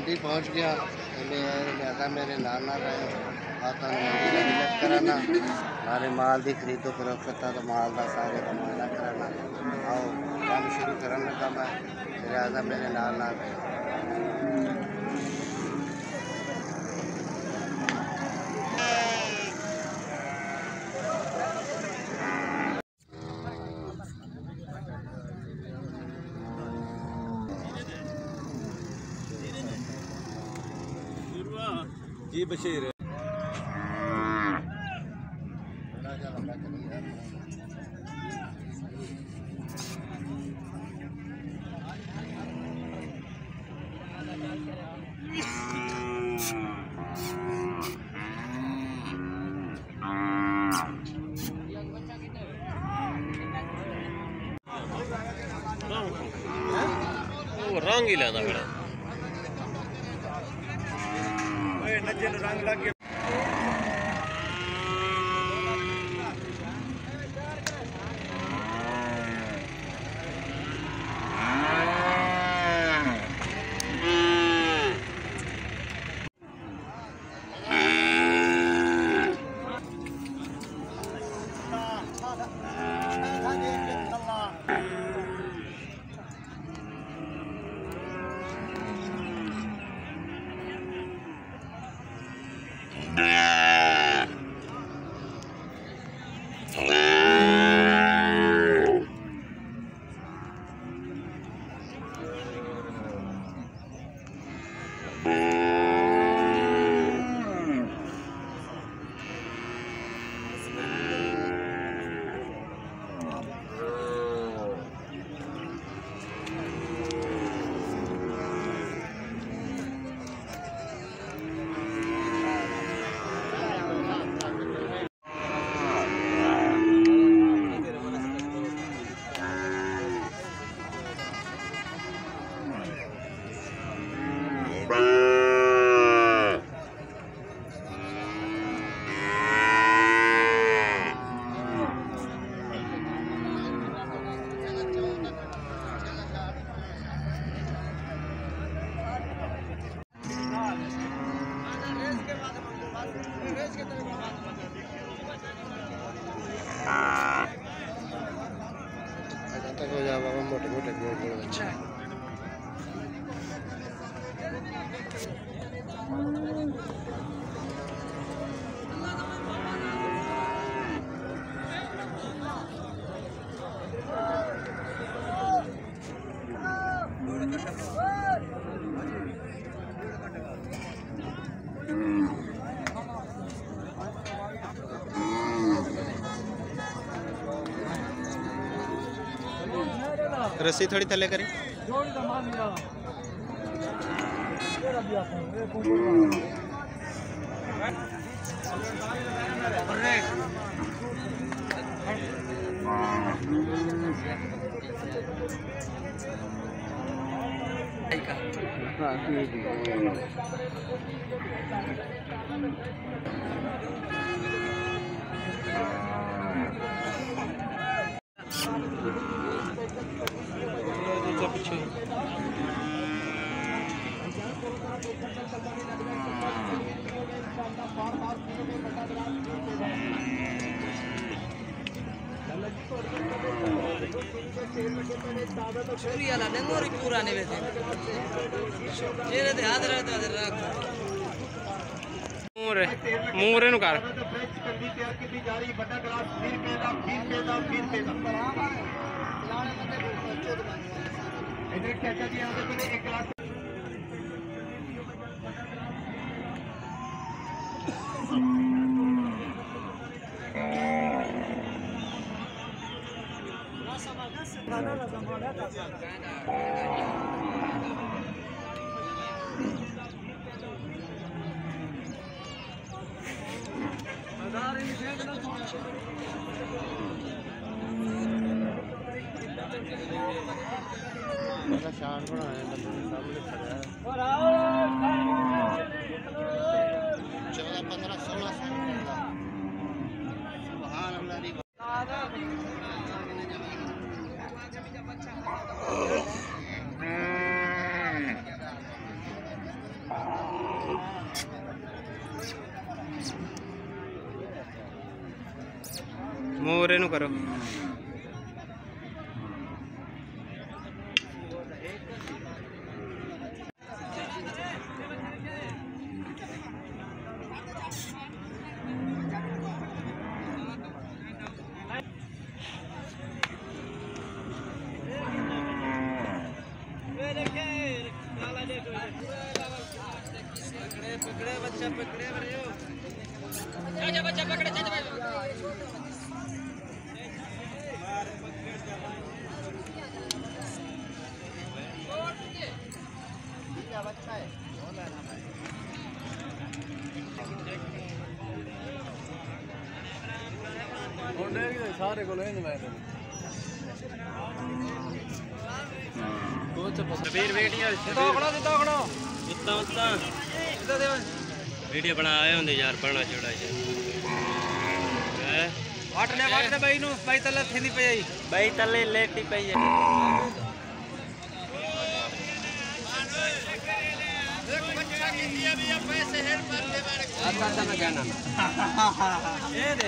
मंडी पहुंच गया। लिहाजा मेरे नाल ना रहे आता मंडी का विजिट कराना, सारे माल की खरीदो फरोख्त तो माल का सारे का मुआयना कराना। आओ काम शुरू करने लगा मैं, लिहाजा मेरे नाल ना रहे। जी बशीर रंग ही लेना बड़ा रंग लग गया। मोटे मोटे गोल गोल बच्चे रस्सी थोड़ी थले करें। चोरी वाला नेंगोरी पूरा ने वैसे चेहरे ते हाथ रख मूरे नु कर शान बनाया सामने खड़ा है 14 15 16 साल का सुभान अल्लाह दी मोरे नु करो। पकड़े बच्चा पकड़े जा बच्चा पकड़े जा सारे को लेने मैं शबीर वीडियो वीडियो बना आए होंगे यार पढ़ना छोड़ा वाट ले भाई नु भाई तले थेनी पे आई भाई तले लेटी पे है पैसे हेल्प कर दे मारे आता था मैं कहना ये दे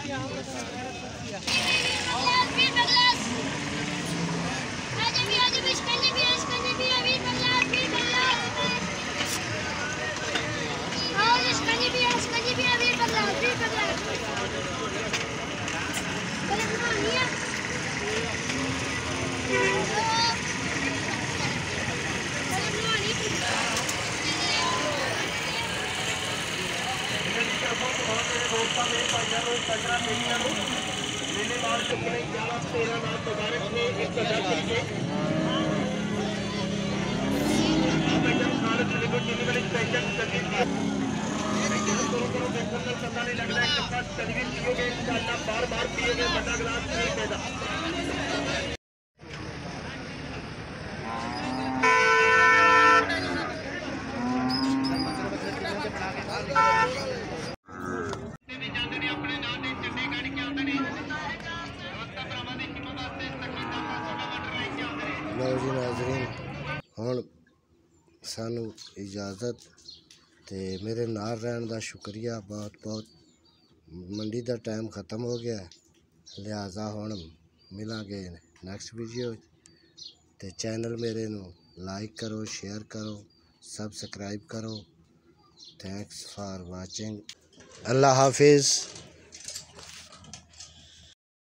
लो जी नाज़रीन हुण सानू इजाज़त ते मेरे नाल रहन दा शुक्रिया बहुत बहुत। मंडी दा टाइम ख़त्म हो गया लिहाजा हुण मिलांगे नैक्सट वीडियो ते चैनल मेरे नू लाइक करो शेयर करो सब्सक्राइब करो। Thanks for watching. अल्लाह हाफिज़।